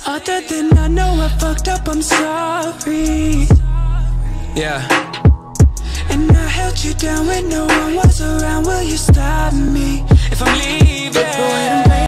Other than I know I fucked up, I'm sorry. Yeah. And I held you down when no one was around. Will you stay?